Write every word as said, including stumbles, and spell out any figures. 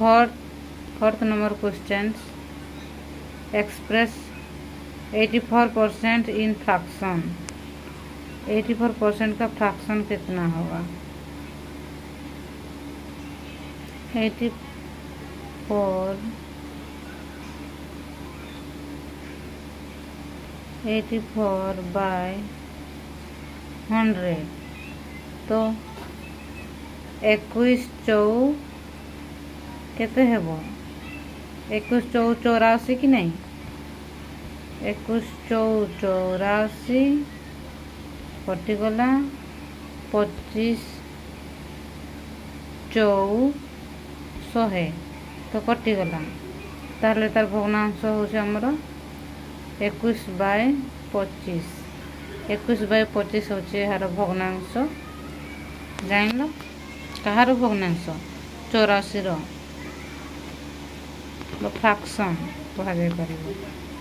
Fourth fourth number question express eighty four percent in fraction. Eighty four percent का fraction कितना होगा? Eighty four eighty four by hundred तो इक्कीस चौ केते हेबो? इक्कीस चौ चौरासी कि नहीं? इक्कीस चौ चौरासी कटिगला पच्चीस चौ शहे तो कटिगला ताहले तार भग्नांश होउछ हमर इक्कीस बाय पच्चीस। इक्कीस बाय पच्चीस होउछ यार भग्नांश। जानिल कहार भग्नांश? चौरासी रो फ्रैक्शन कहा जाय परिबो।